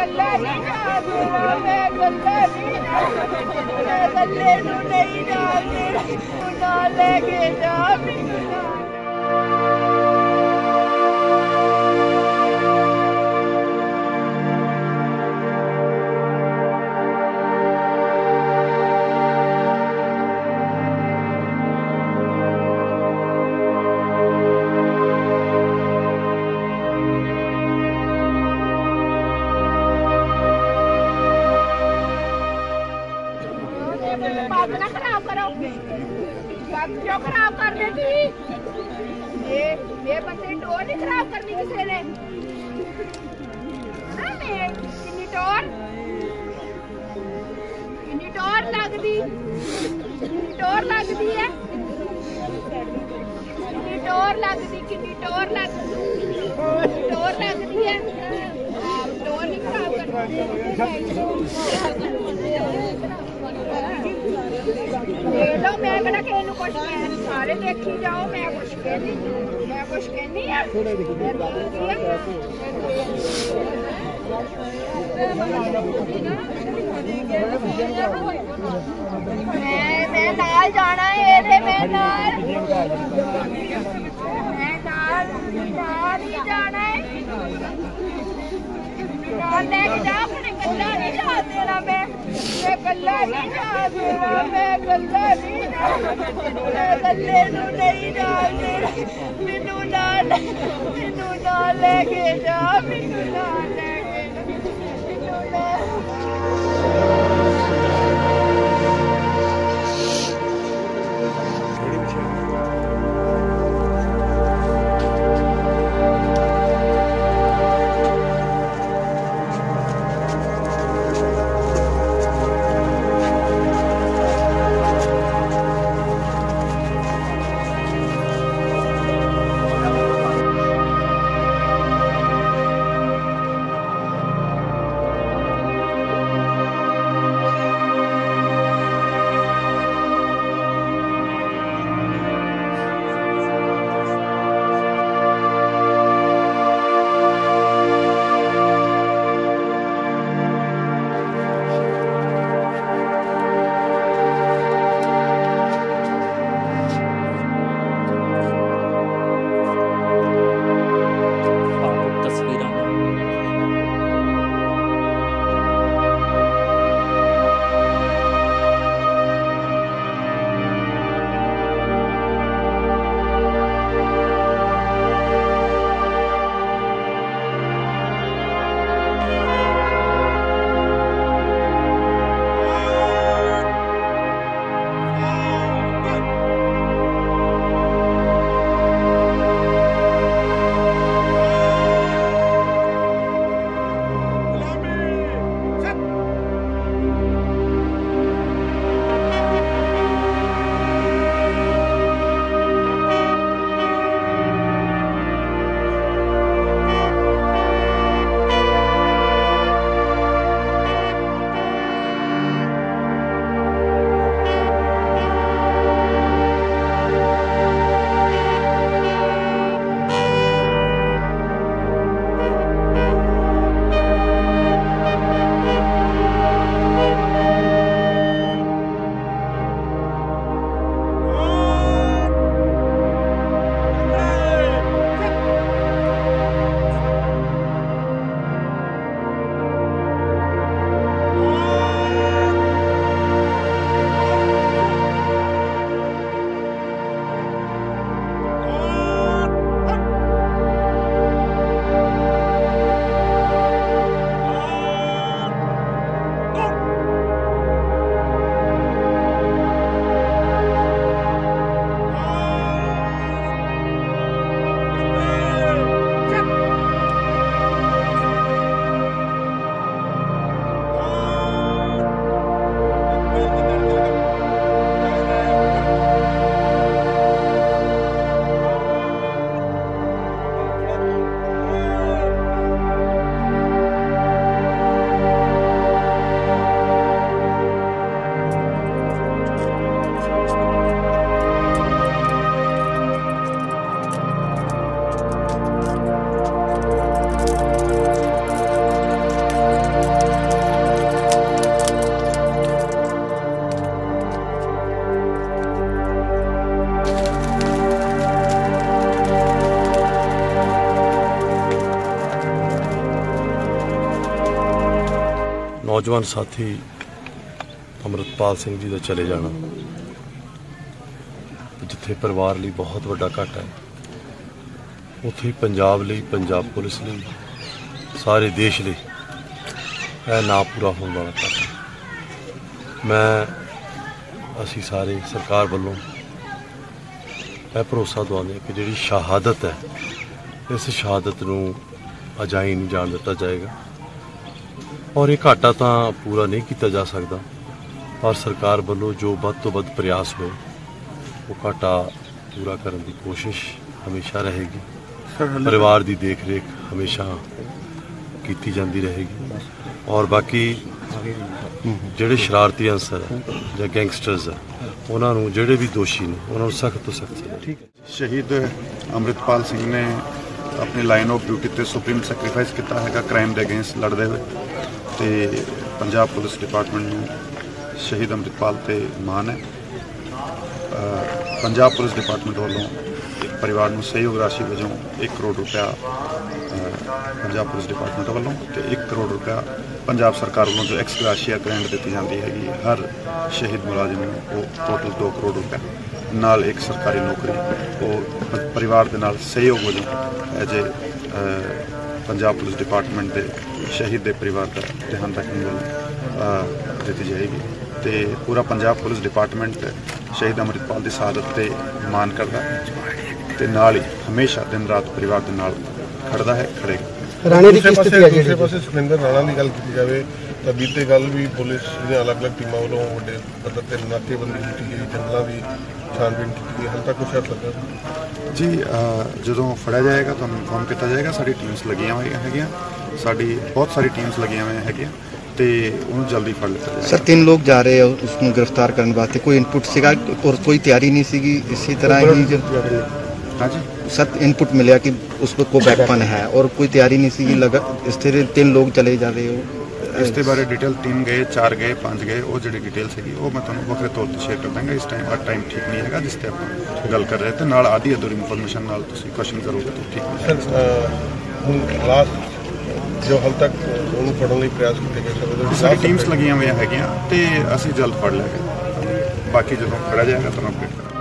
कल्ला नहीं जा देना, मैं कल्ला नहीं जा, मैं कल्ले नू नहीं जा देना, तू ना लेके जा मैनू ना। बात ना खराब करो, बात क्यों खराब कर देती? ये बंदे डोर नहीं खराब करनी किसी ने। किन्नी टोर लगदी है, किन्नी टोर लगदी, किन्नी टोर लगदी है। डोर नहीं खराब करनी। देख लो मैं कहना किसी नूं कुछ कह, सारे देखी जाओ, मैं कुछ कहनी, मैं कुछ कहनी है। मैं नाल जाना है, ये मैं नाल ही जाना है, नाल लेके जा, अपने कल्ला नहीं जा देना, मैं कल्ला नहीं जा देना, मैं कल्ला नहीं जा, मैं कल्ले नू नहीं जा देना, मैनू ना लेके जा, मैनू ना लेके जा, ਨੌਜਵਾਨ ਸਾਥੀ ਅੰਮ੍ਰਿਤਪਾਲ ਸਿੰਘ ਜੀ ਦਾ ਚਲੇ ਜਾਣਾ ਜਿੱਥੇ ਪਰਿਵਾਰ ਲਈ ਬਹੁਤ ਵੱਡਾ ਘਾਟਾ ਹੈ, ਉੱਥੇ ਹੀ ਪੰਜਾਬ ਲਈ, ਪੰਜਾਬ ਪੁਲਿਸ ਲਈ, ਸਾਰੇ ਦੇਸ਼ ਲਈ ਇਹ ਨਾ ਪੂਰਾ ਹੋਣ ਵਾਲਾ ਘਾਟਾ। ਅਸੀਂ ਸਾਰੇ ਸਰਕਾਰ ਵੱਲੋਂ ਇਹ ਭਰੋਸਾ ਦਵਾਉਂਦੇ ਹਾਂ ਕਿ ਜਿਹੜੀ ਸ਼ਹਾਦਤ ਹੈ, ਇਸ ਸ਼ਹਾਦਤ ਨੂੰ ਅਜਾਈ ਨਹੀਂ ਜਾਣ ਦਿੱਤਾ ਜਾਏਗਾ ਔਰ ਇਹ ਘਾਟਾ ਤਾਂ ਪੂਰਾ ਨਹੀਂ ਕੀਤਾ ਜਾ ਸਕਦਾ, ਪਰ ਸਰਕਾਰ ਵੱਲੋਂ ਜੋ ਵੱਧ ਤੋਂ ਵੱਧ ਪ੍ਰयास ਹੋਏ ਉਹ ਘਾਟਾ ਪੂਰਾ ਕਰਨ ਦੀ ਕੋਸ਼ਿਸ਼ ਹਮੇਸ਼ਾ ਰਹੇਗੀ। ਪਰਿਵਾਰ ਦੀ ਦੇਖ ਰੇਖ ਹਮੇਸ਼ਾ ਕੀਤੀ ਜਾਂਦੀ ਰਹੇਗੀ ਔਰ ਬਾਕੀ ਜਿਹੜੇ ਸ਼ਰਾਰਤੀ ਅੰਸਰ ਹੈ ਜਾਂ ਗੈਂਗਸਟਰਸ ਹੈ ਉਹਨਾਂ ਨੂੰ, ਜਿਹੜੇ ਵੀ ਦੋਸ਼ੀ ਨੇ ਉਹਨਾਂ ਨੂੰ ਸਖਤ ਤੋਂ ਸਖਤ ਸਜ਼ਾ। ਠੀਕ ਹੈ। ਸ਼ਹੀਦ ਅੰਮ੍ਰਿਤਪਾਲ ਸਿੰਘ ਨੇ अपनी लाइन ऑफ ड्यूटी ते सुप्रीम सैक्रीफाइस किया है क्राइम के अगेंस्ट लड़ते हुए, तो पंजाब पुलिस डिपार्टमेंट में शहीद अंमृतपाल ते मान है। पंजाब पुलिस डिपार्टमेंट वालों एक परिवार में सहयोग राशि वजों 1 करोड़ रुपया पंजाब पुलिस डिपार्टमेंट वालों तो 1 करोड़ रुपया पंजाब सरकार वालों जो एक्स ग्राशिया ग्रांट दी जाती हैगी हर शहीद मुलाजिम को टोटल 2 करोड़ रुपया नाल एक सरकारी नौकरी वो परिवार के नाल सहयोग वजों as a Punjab police department के शहीद के परिवार का ध्यान रखने वालों दी जाएगी। तो पूरा पंजाब पुलिस डिपार्टमेंट शहीद अंमृतपाल की शहादत से मान करता तो नाल ही हमेशा दिन रात परिवार के नाल खड़ता है, खड़ेगा। राणे की दूसरे पासे सुखविंदर राणा की गल की जाए तो बीते कल भी पुलिस अलग अलग टीमों वालों बड़े पद्धर से नाकेबंदी की गई, जंगलों की छानबीन की गई, हाल तक कुछ हद लगा जी। जो फड़िया जाएगा तो इनफॉर्म किया जाएगा। साड़ी टीम्स लगिया हुई है, साड़ी बहुत सारी टीम्स लगिया हुई है तो उन्होंने जल्दी फड़ लिया जाएगा। सर 3 लोग जा रहे हैं उसको गिरफ्तार करने वास्ते, कोई इनपुट सीगा और कोई तैयारी नहीं सीगी? इसी तरह ही हाँ जी सर इनपुट मिला कि उसको को बैकपन है और कोई तैयारी नहीं सीगी, लगा इस तरह 3 लोग चले जा रहे हो। इसके बारे डिटेल 3 गए, 4 गए, 5 गए, वो जी डिटेल सी वो मैं तुम्हें वक्रे तौर पर शेयर कर देंगे। इस टाइम ठीक नहीं है जिस पर आप गल कर रहे थे, नाल आधी अधूरी इनफॉर्मेशन नाल तुसीं क्वेश्चन करोगे तो ठीक नहीं। सर लास्ट जो हाल तक उन्होंने फड़न प्रयास किए गए सारी टीम्स लगिया हुई है तो असीं जल्द फड़ लेंगे, बाकी जो फड़ा जाएगा तो अपडेट करेंगे।